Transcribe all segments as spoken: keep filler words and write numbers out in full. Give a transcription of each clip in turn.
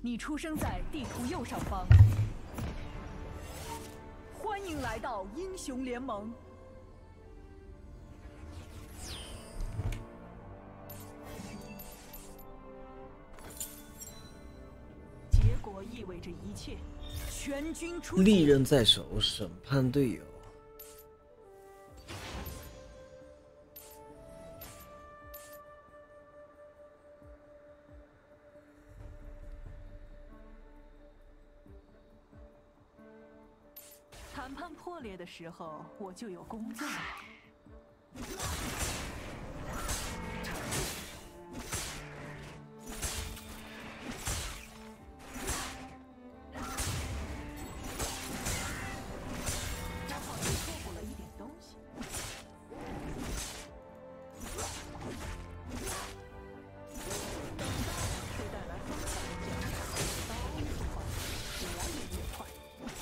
你出生在地图右上方。欢迎来到英雄联盟。结果意味着一切，全军出击。 利刃在手，审判队友。 谈判破裂的时候，我就有工作。刚好是错过了一点东西。会带来丰厚的奖赏，刀越快，火也越快。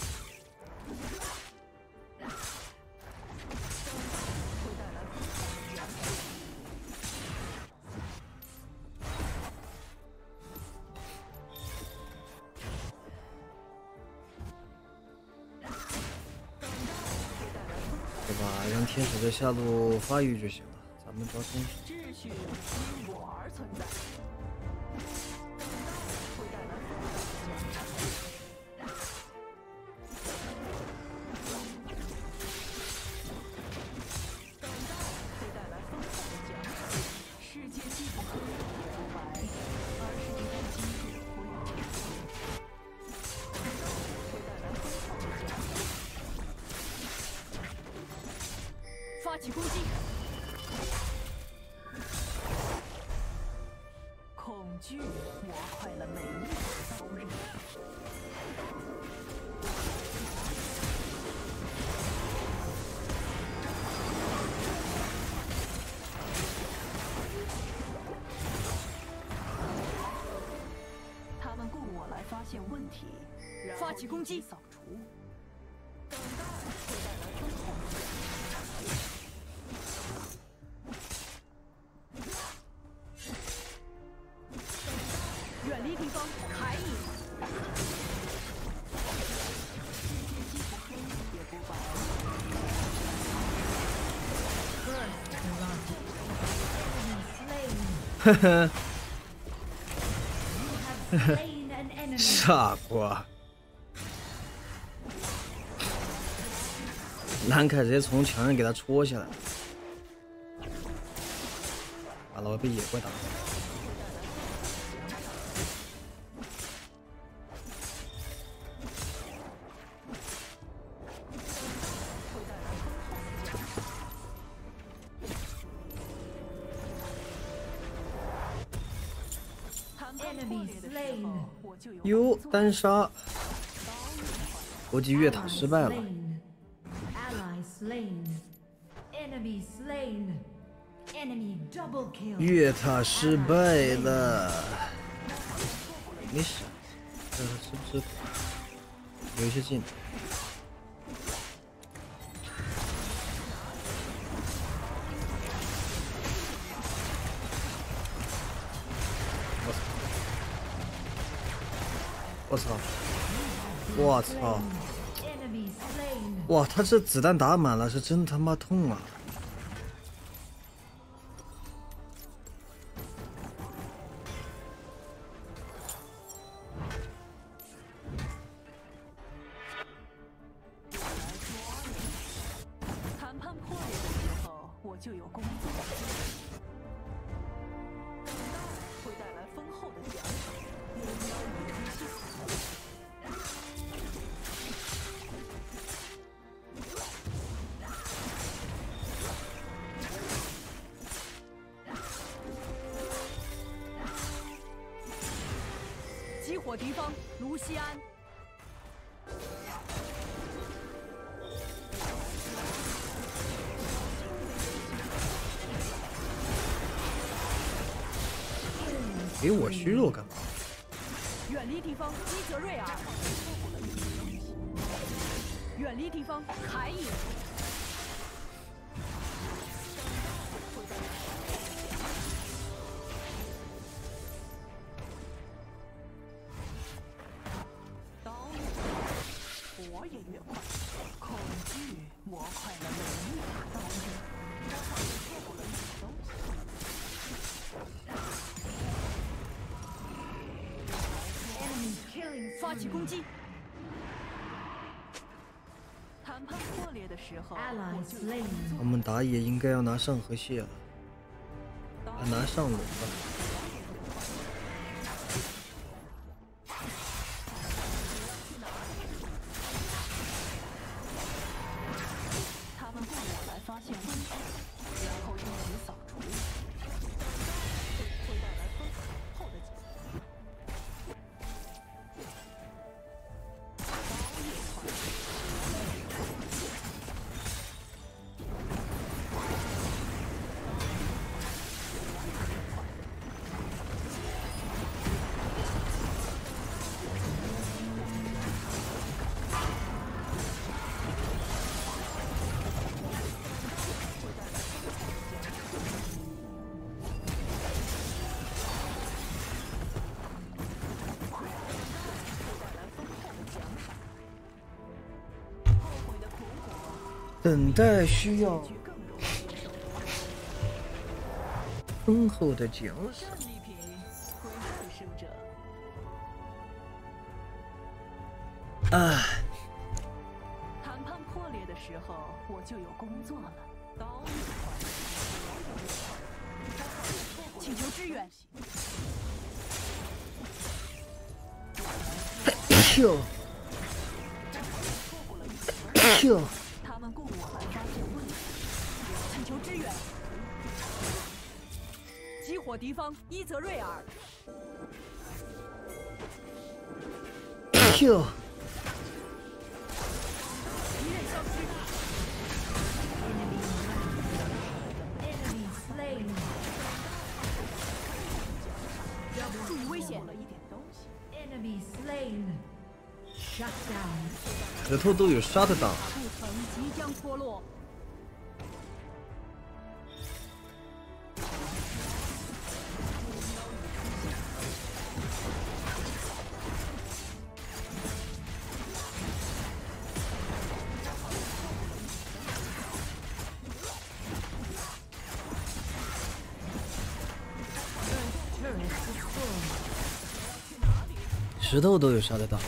对吧？让天使在下路发育就行了，咱们抓攻势。 秩序因我而存在。会带来丰厚的奖赏。会带来丰厚的奖赏。世界既不黑也不白，而是一片今日我有这些。会带来丰厚的奖赏。 发起攻击！恐惧磨坏了每一个冬日。他们雇我来发现问题，发起攻击，扫除。等待会带来丰厚的奖赏。 远离敌方，凯隐。世界既不黑也不白。 呵呵，傻瓜！兰凯直接从墙上给他戳下来，完了，我被野怪打到。 哟，单杀！国际越塔失败了。越塔失败了。没事，看看是不是有一些进。 我操！我操！哇，他这子弹打满了，是真他妈痛啊！ 谈判破裂的时候，我就有工作。会带来丰厚的奖赏。 目标已出现。激活敌方，卢锡安。 给我虚弱干嘛？ 远离敌方，伊泽瑞尔。远离敌方，凯隐。 发起攻击。谈判破裂的时候，我就有工作我们打野应该要拿上河蟹了，还拿上龙了。 他们雇我来发现问题，然后一起扫除，会带来风后的结果。包夜团。 等待需要丰厚的奖赏。 战利品归获胜者。 啊！ 谈判破裂的时候，我就有工作了。刀一环，请求支援。 Q Q。 他们雇我来发现问题，请求支援。击火敌方伊泽瑞尔。 Q。 敌人消失。注意危险！了一点东西。 Enemy slain. Shut down. 石头都有杀的档。 不曾即将脱落。 石头都有杀的档。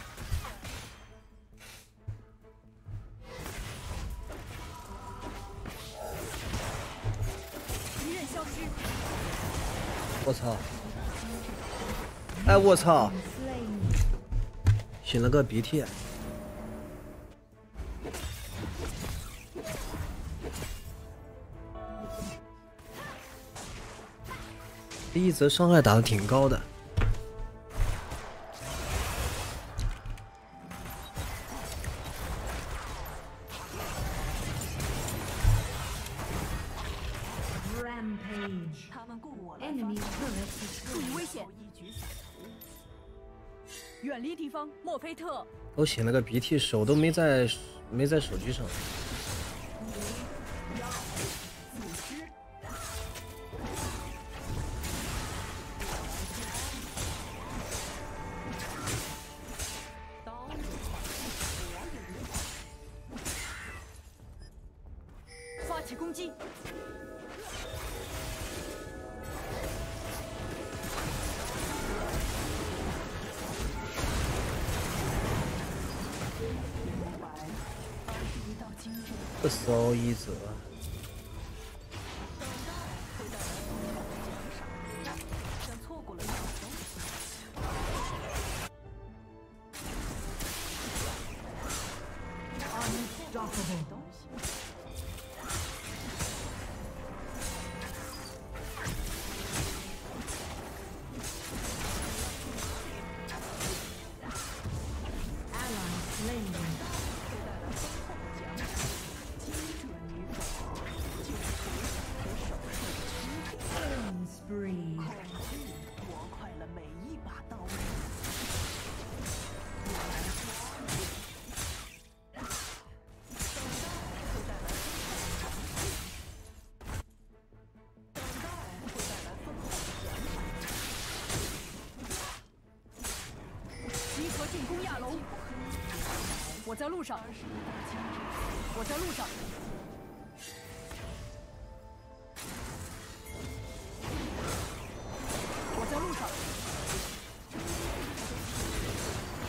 敌人消失。 我操！哎，我操！擤了个鼻涕。第一则伤害打的挺高的。 他们雇我来 Enemy turret 注意危险！一举扫除。远离敌方，墨菲特。 我擤了个鼻涕，手都没在没在手机上。 发起攻击！ 不骚一则。 像错过了一种东西。 Unstoppable. 东西。进攻亚龙！我在路上，我在路上。我在路上。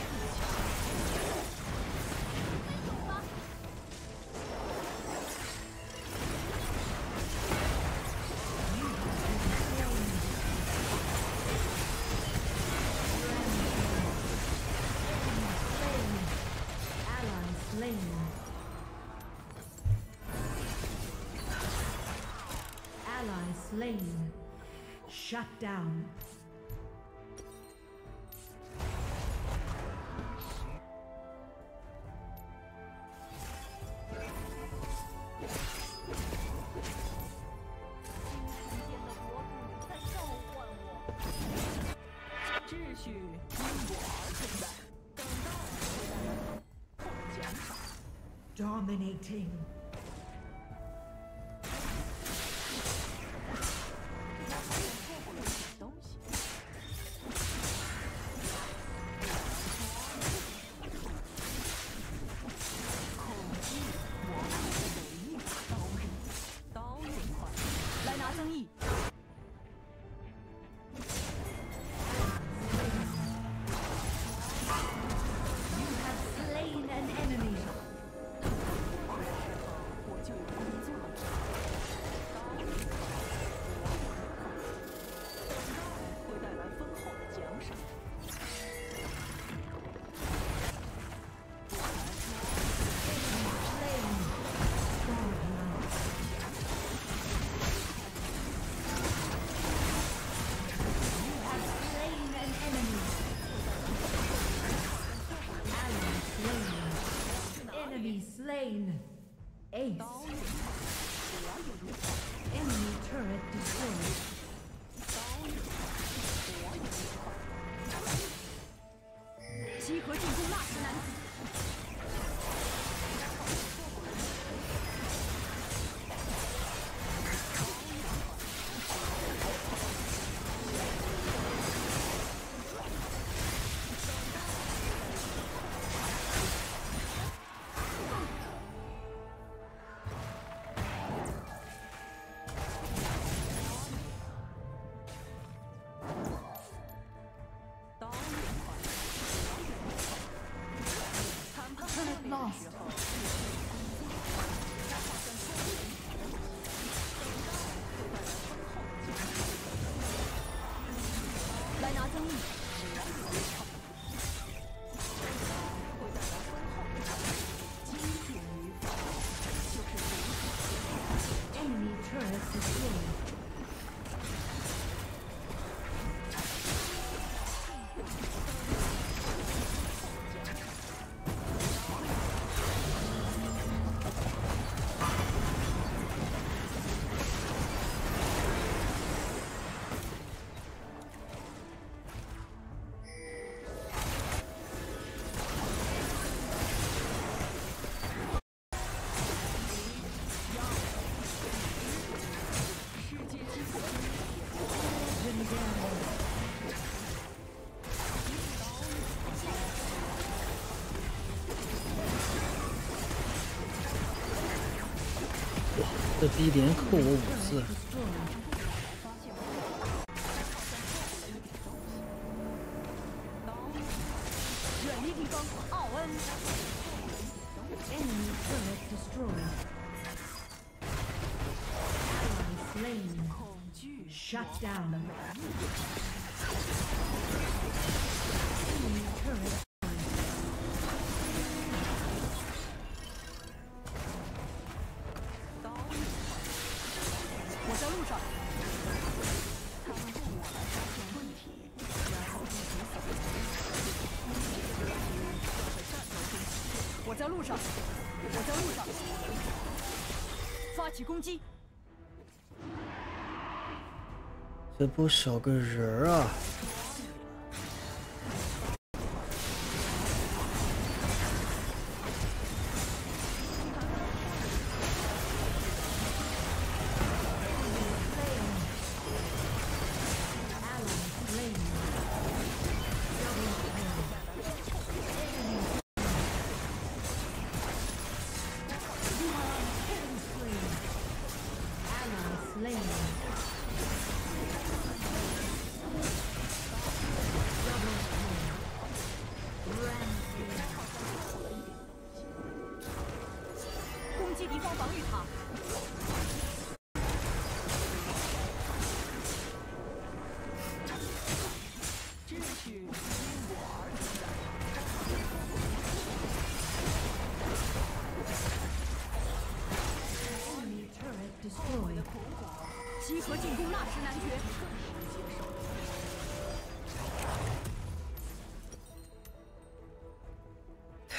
Shut down. 秩序因我而存在，等待会带来后奖赏。 Dominating. 错过了什么东西？恐惧，我们的唯一刀刃，刀刃快，来拿增益。 Slain an enemy. 我就有工作了。刀刃快，会带来丰厚的奖赏。 Enemy slain. Ace. Enemy turret destroyed. 集合进攻纳什男子。刀刃快，谈判胜利的时候，来拿增益。会带来丰厚的奖赏，精进于法，就是主 Enemy turret destroyed. 世界纪录。 哇，这第一点扣我五次。 远离敌方，奥恩。 Enemy turret destroyed. Ally slain. 恐惧。 Shut down. Enemy turret. 刀刃快，我在路上。他们用我来发现问题，然后进行扫描。要在战斗中体现。我在路上，我在路上。发起攻击。 这不少个人啊！ Slain.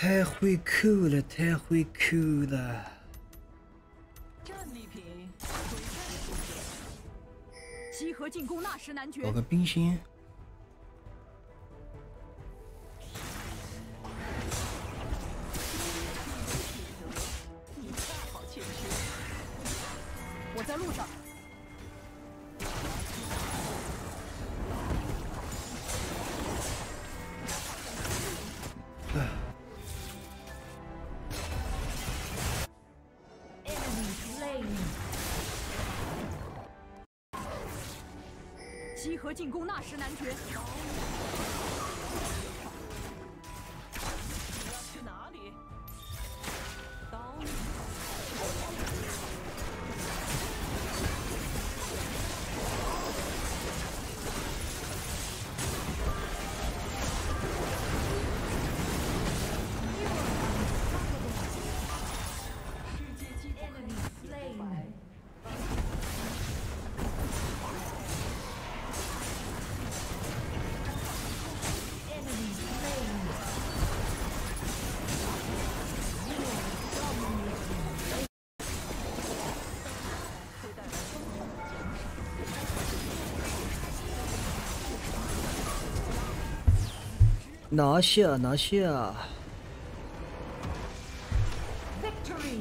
太会扣了，太会扣了。 战利品，回战集合进攻纳什男爵。 搞个冰心。 你恰好欠缺。我在路上。 集合进攻纳什男爵！你要去哪里？刀你！世界纪录也不白。 拿下，拿下！ Victory！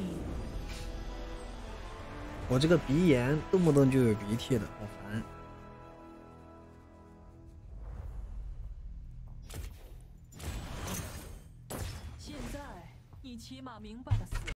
我这个鼻炎动不动就有鼻涕的，好烦。 现在你起码明白了死。